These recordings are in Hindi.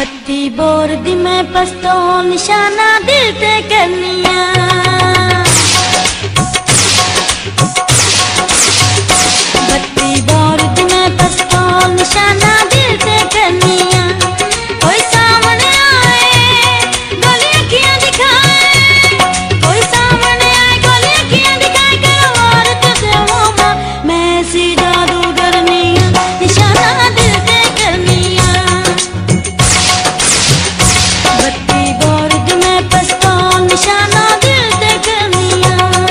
बत्ती बोर दी मैं पस्तो निशाना दिल ते करनिया। बत्ती बोर दी मैं पस्तो निशाना दिल ते करनिया। कोई सामने आए गलियां कियां दिखाए, कोई सामने आए गलियां कियां दिखाए, करो और तुझे मोमा मैं सी जादूगरनिया निशाना दिल ते करनिया। बत्ती बोर दी मैं पस्तो निशाना दिल ते करनिया।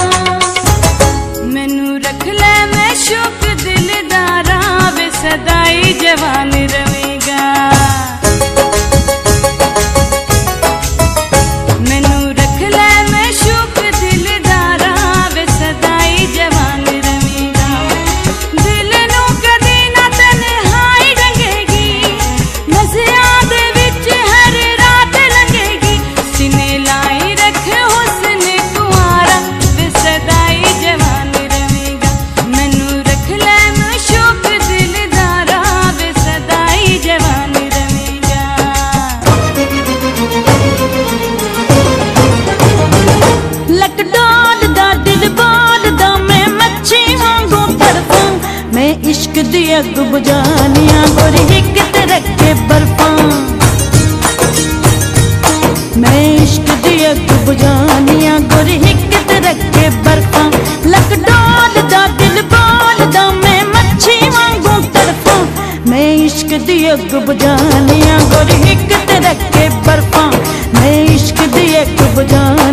मैनू रख ले मैं शुक दिलदारा वे सदाई जवान रवेगा। मैनू रख ले मैं शुक दिलदारा वे सदाई जवान रवेगा। दिल नू कदी ना तन्हाई रंगेगी, मज़ियां दे विच हर रात लंघेगी। सीने लाई रख हुस्न कुंवारा वे सदाई जवान रवेगा। मैनू रख ले मैं शुक दिलदारा वे सदाई जवान रवेगा। लक डोलदा दिल बोलदा मैं मच्छी वांगू तड़फा। मैं इश्क दी अग बुझानिया गोरी हिक ते रखे बर्फा। मैं इश्क दी अग बुझानिया गोरी हिक ते रखे बर्फा। लक डोलदा दिल बोलदा मैं मच्छी वांगू तड़फा। मैं इश्क दी अग बुझानिया गोरी हिक ते रखे बर्फा। मैं इश्क दी अग बुझा